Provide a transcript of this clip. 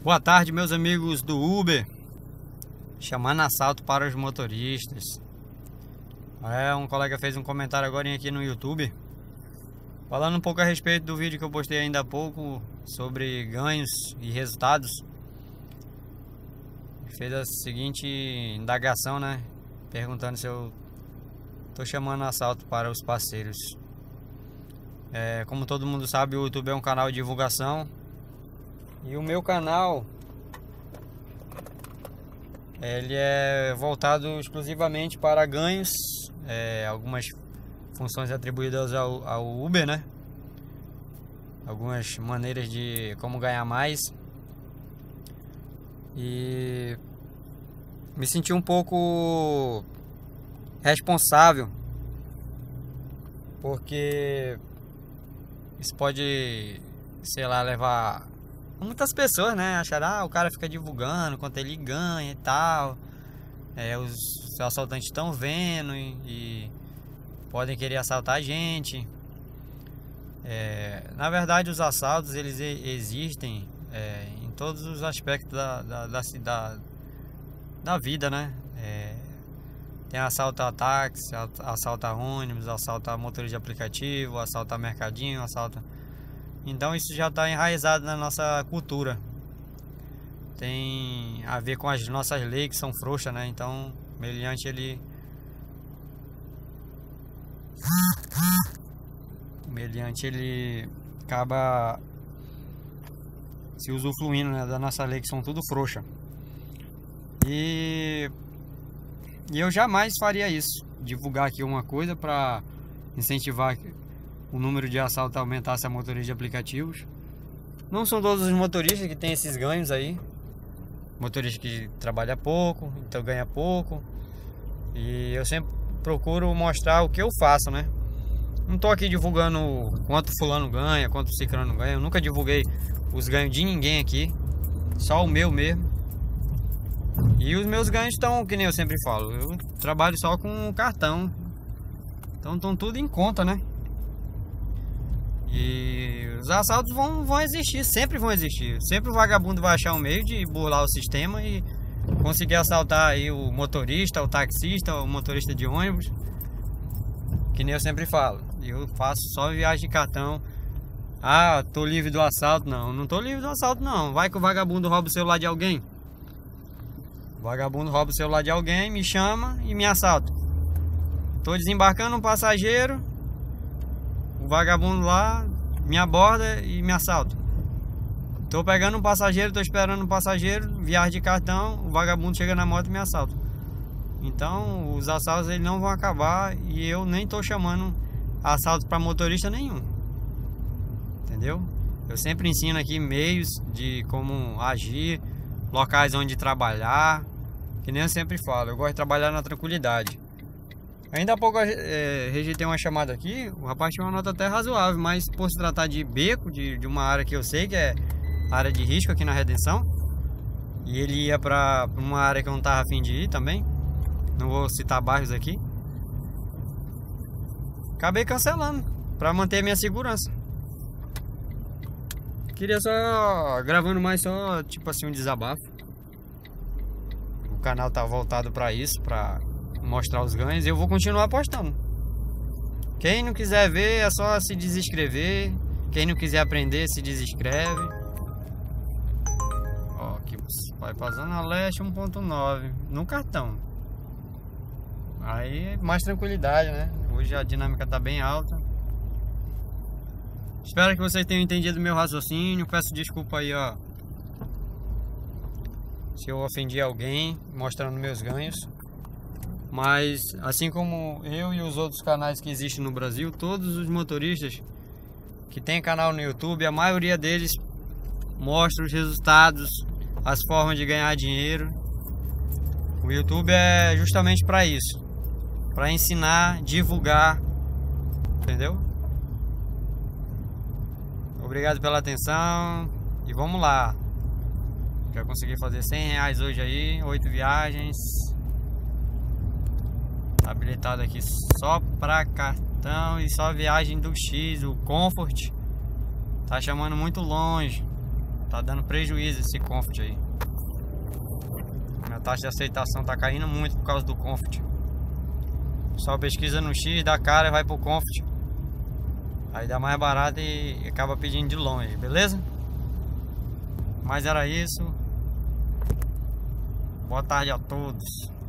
Boa tarde, meus amigos do Uber. Chamando assalto para os motoristas. Um colega fez um comentário agora aqui no YouTube, falando um pouco a respeito do vídeo que eu postei ainda há pouco sobre ganhos e resultados. Fez a seguinte indagação, né? Perguntando se eu tô chamando assalto para os parceiros. Como todo mundo sabe, o YouTube é um canal de divulgação. E o meu canal, ele é voltado exclusivamente para ganhos, algumas funções atribuídas ao Uber, né? Algumas maneiras de como ganhar mais. E me senti um pouco responsável, porque isso pode, sei lá, levar muitas pessoas, né, acharem, o cara fica divulgando quanto ele ganha e tal. Os assaltantes estão vendo e podem querer assaltar a gente. Na verdade, os assaltos, eles existem em todos os aspectos da vida, né? Tem assalto a táxi, assalto a ônibus, assalto a motorista de aplicativo, assalto a mercadinho, assalto... Então isso já está enraizado na nossa cultura. Tem a ver com as nossas leis que são frouxas, né? Então o meliante ele acaba se usufruindo, né, da nossa lei, que são tudo frouxa. E eu jamais faria isso, divulgar aqui uma coisa para incentivar o número de assaltos aumentasse a motorista de aplicativos. Não são todos os motoristas que têm esses ganhos aí. Motorista que trabalha pouco, então ganha pouco. E eu sempre procuro mostrar o que eu faço, né? Não tô aqui divulgando quanto fulano ganha, quanto ciclano ganha. Eu nunca divulguei os ganhos de ninguém aqui, só o meu mesmo. E os meus ganhos estão, que nem eu sempre falo, eu trabalho só com cartão. Então estão tudo em conta, né? E os assaltos vão existir, sempre vão existir. Sempre o vagabundo vai achar um meio de burlar o sistema e conseguir assaltar aí o motorista, o taxista, o motorista de ônibus. Que nem eu sempre falo, eu faço só viagem de cartão. Tô livre do assalto. Não tô livre do assalto não. Vai que o vagabundo rouba o celular de alguém. O vagabundo rouba o celular de alguém, me chama e me assalta. Tô desembarcando um passageiro, o vagabundo lá me aborda e me assalta. Tô pegando um passageiro, tô esperando um passageiro, viagem de cartão, o vagabundo chega na moto e me assalta. Então os assaltos eles não vão acabar e eu nem tô chamando assalto para motorista nenhum. Entendeu? Eu sempre ensino aqui meios de como agir, locais onde trabalhar, que nem eu sempre falo, eu gosto de trabalhar na tranquilidade. Ainda há pouco rejeitei uma chamada aqui, o rapaz tinha uma nota até razoável, mas por se tratar de beco, de uma área que eu sei que é área de risco aqui na Redenção, e ele ia para uma área que eu não estava a fim de ir também, não vou citar bairros aqui, acabei cancelando para manter minha segurança. Queria só gravando mais só tipo assim um desabafo. O canal tá voltado para isso, para mostrar os ganhos, e eu vou continuar postando. Quem não quiser ver é só se desinscrever. Quem não quiser aprender se desinscreve. Aqui vai pra Zona Leste 1.9 no cartão. Aí mais tranquilidade, né? Hoje a dinâmica tá bem alta. Espero que vocês tenham entendido meu raciocínio. Peço desculpa aí, se eu ofendi alguém mostrando meus ganhos. Mas assim como eu e os outros canais que existem no Brasil, todos os motoristas que tem canal no YouTube, a maioria deles mostra os resultados, as formas de ganhar dinheiro. O YouTube é justamente para isso, para ensinar, divulgar, entendeu? Obrigado pela atenção e vamos lá. Já consegui fazer R$100 hoje aí, 8 viagens. Habilitado aqui só para cartão e só viagem do X, o Comfort. Tá chamando muito longe. Tá dando prejuízo esse Comfort aí. Minha taxa de aceitação tá caindo muito por causa do Comfort. Só pesquisa no X, dá cara e vai pro Comfort. Aí dá mais barato e acaba pedindo de longe, beleza? Mas era isso. Boa tarde a todos.